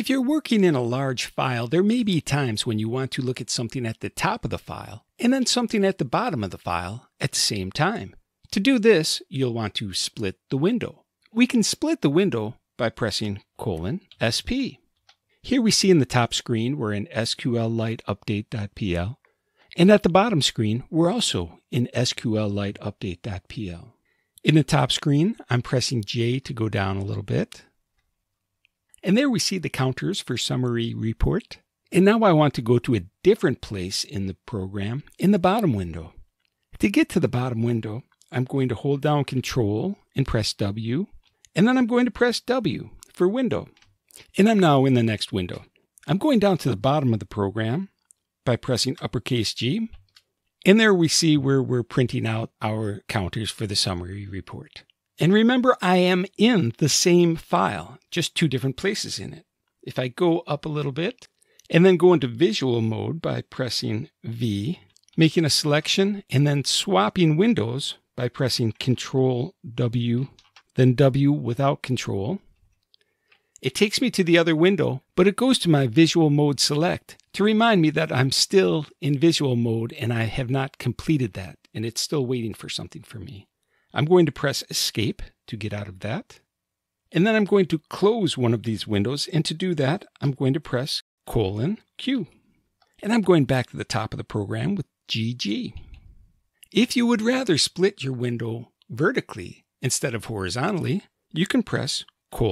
If you're working in a large file, there may be times when you want to look at something at the top of the file and then something at the bottom of the file at the same time. To do this, you'll want to split the window. We can split the window by pressing :SP. Here we see in the top screen we're in SQLite update.pl, and at the bottom screen we're also in SQLite update.pl. In the top screen, I'm pressing J to go down a little bit. And there we see the counters for summary report. And now I want to go to a different place in the program in the bottom window. To get to the bottom window, I'm going to hold down Control and press W. And then I'm going to press W for window. And I'm now in the next window. I'm going down to the bottom of the program by pressing uppercase G. And there we see where we're printing out our counters for the summary report. And remember, I am in the same file, just two different places in it. If I go up a little bit and then go into visual mode by pressing V, making a selection, and then swapping windows by pressing Ctrl-w, then W without Control, it takes me to the other window, but it goes to my visual mode select to remind me that I'm still in visual mode and I have not completed that, and it's still waiting for something for me. I'm going to press Escape to get out of that. And then I'm going to close one of these windows. And to do that, I'm going to press :Q. And I'm going back to the top of the program with GG. If you would rather split your window vertically instead of horizontally, you can press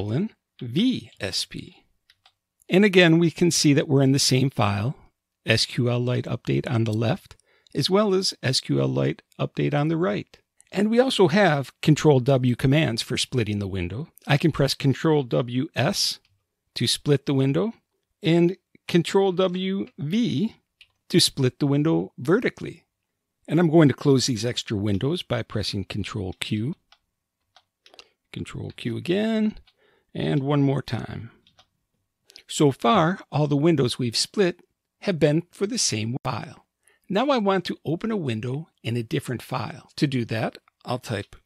:VSP. And again, we can see that we're in the same file, SQLite update on the left, as well as SQLite update on the right. And we also have Ctrl-w commands for splitting the window. I can press Ctrl-w-S to split the window and Ctrl-w-V to split the window vertically. And I'm going to close these extra windows by pressing Ctrl-Q. Ctrl-Q again, and one more time. So far, all the windows we've split have been for the same file. Now I want to open a window in a different file. To do that, I'll type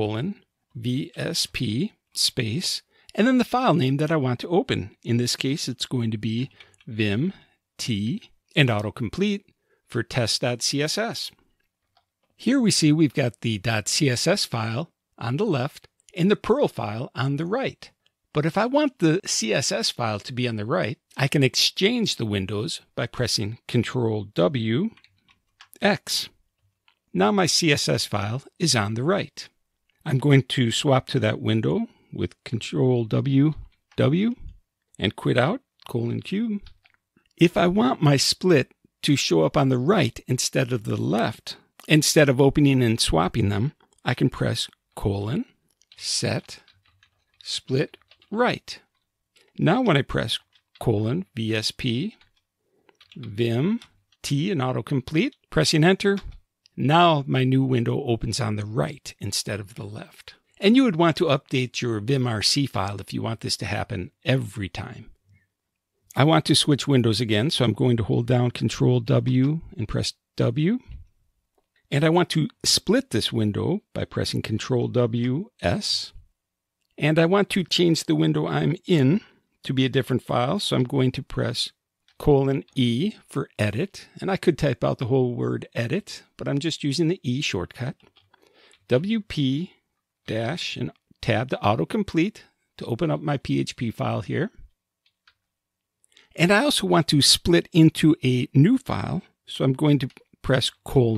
:VSP space, and then the file name that I want to open. In this case, it's going to be vim t and autocomplete for test.css. Here we see we've got the .css file on the left and the Perl file on the right. But if I want the CSS file to be on the right, I can exchange the windows by pressing Ctrl-w, X. Now my CSS file is on the right. I'm going to swap to that window with Ctrl-w, W, and quit out, :Q. If I want my split to show up on the right instead of the left, instead of opening and swapping them, I can press :set split right. Now when I press :VSP, vim T and autocomplete, pressing enter, now my new window opens on the right instead of the left. And you would want to update your vimrc file if you want this to happen every time. I want to switch windows again, so I'm going to hold down Ctrl-w and press W. And I want to split this window by pressing Ctrl-w-S. And I want to change the window I'm in to be a different file, so I'm going to press :E for edit. And I could type out the whole word edit, but I'm just using the E shortcut. WP- and tab to autocomplete to open up my PHP file here. And I also want to split into a new file, so I'm going to press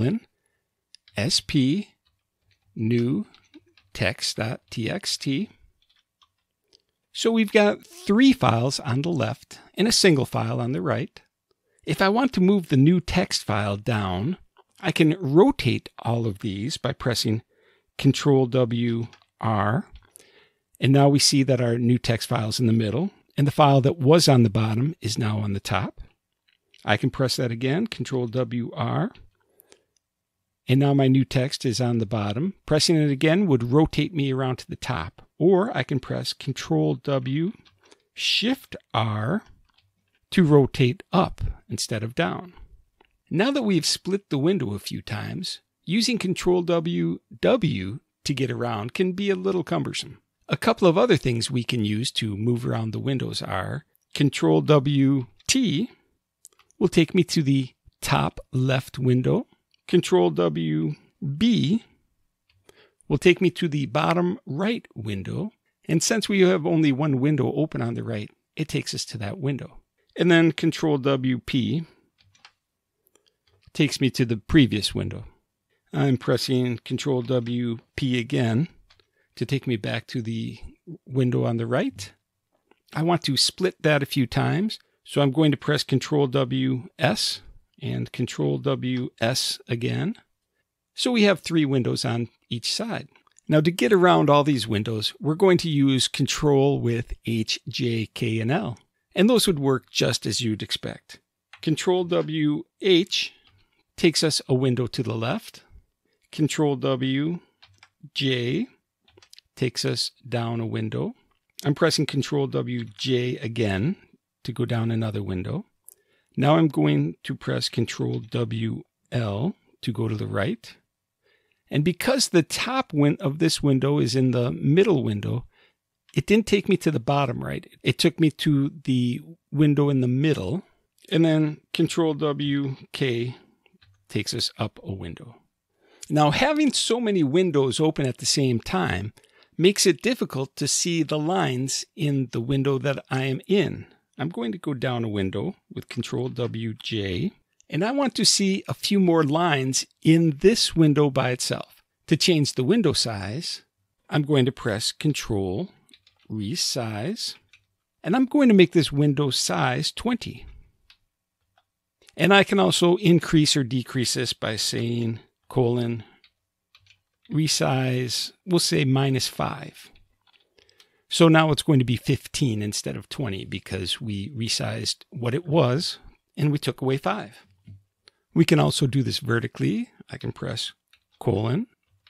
:SP new text.txt. So we've got three files on the left and a single file on the right. If I want to move the new text file down, I can rotate all of these by pressing Ctrl-w-R. And now we see that our new text file is in the middle, and the file that was on the bottom is now on the top. I can press that again, Ctrl-w-R. And now my new text is on the bottom. Pressing it again would rotate me around to the top. Or I can press Ctrl-w, Shift-R to rotate up instead of down. Now that we've split the window a few times, using Ctrl-w, W to get around can be a little cumbersome. A couple of other things we can use to move around the windows are Ctrl-w-T will take me to the top left window. Ctrl-w-B will take me to the bottom right window. And since we have only one window open on the right, it takes us to that window. And then Ctrl-w-P takes me to the previous window. I'm pressing Ctrl-w-P again to take me back to the window on the right. I want to split that a few times, so I'm going to press Ctrl-w-S and Ctrl-w-S again. So we have 3 windows on each side. Now to get around all these windows, we're going to use Control with H, J, K, and L. And those would work just as you'd expect. Ctrl-w-H takes us a window to the left. Ctrl-w-J takes us down a window. I'm pressing Ctrl-w-J again to go down another window. Now I'm going to press Ctrl-w-L to go to the right. And because the top of this window is in the middle window, it didn't take me to the bottom right. It took me to the window in the middle. And then Ctrl-w-K takes us up a window. Now, having so many windows open at the same time makes it difficult to see the lines in the window that I am in. I'm going to go down a window with Ctrl-w-J, and I want to see a few more lines in this window by itself. To change the window size, I'm going to press Control, Resize, and I'm going to make this window size 20. And I can also increase or decrease this by saying colon, resize, we'll say -5. So now it's going to be 15 instead of 20 because we resized what it was and we took away 5. We can also do this vertically. I can press colon,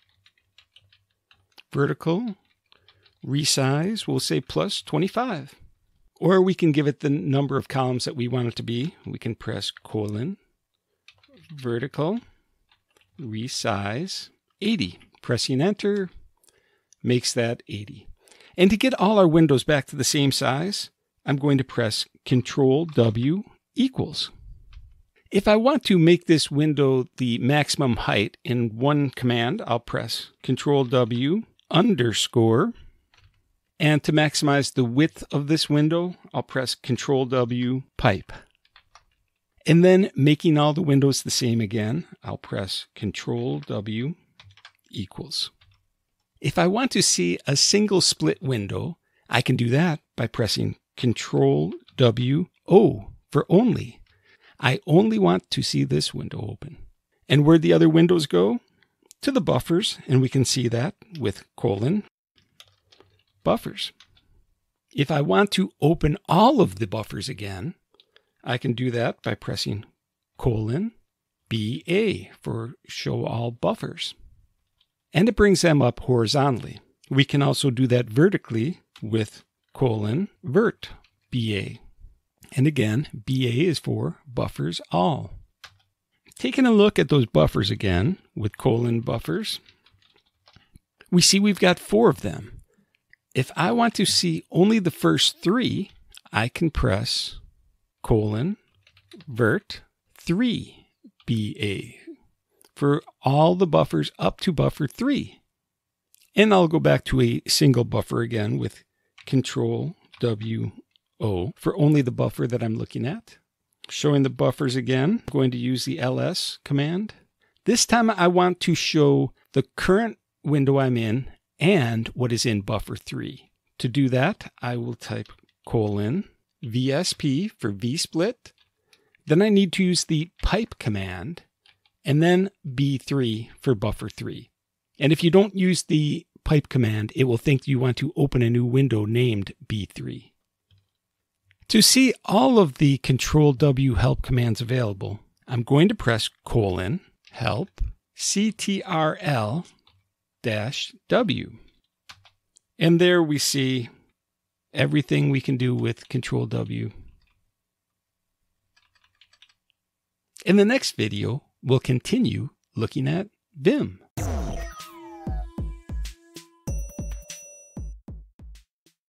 vertical, resize, we'll say +25. Or we can give it the number of columns that we want it to be. We can press colon, vertical, resize, 80. Pressing enter makes that 80. And to get all our windows back to the same size, I'm going to press Ctrl-w equals. If I want to make this window the maximum height in one command, I'll press Ctrl-w _. And to maximize the width of this window, I'll press Ctrl-w pipe. And then making all the windows the same again, I'll press Ctrl-w equals. If I want to see a single split window, I can do that by pressing Ctrl-w-O for only. I only want to see this window open. And where'd the other windows go? To the buffers, and we can see that with colon, buffers. If I want to open all of the buffers again, I can do that by pressing colon, BA for show all buffers. And it brings them up horizontally. We can also do that vertically with colon, vert, BA. And again, BA is for buffers all. Taking a look at those buffers again with colon buffers, we see we've got 4 of them. If I want to see only the first 3, I can press colon, vert, 3, BA for all the buffers up to buffer 3. And I'll go back to a single buffer again with Ctrl-w-O for only the buffer that I'm looking at. Showing the buffers again, I'm going to use the ls command. This time I want to show the current window I'm in and what is in buffer 3. To do that, I will type colon, VSP for vsplit. Then I need to use the pipe command and then B3 for buffer 3. And if you don't use the pipe command, it will think you want to open a new window named B3. To see all of the Ctrl-w help commands available, I'm going to press colon, help, Ctrl-w. And there we see everything we can do with Ctrl-w. In the next video, we'll continue looking at Vim.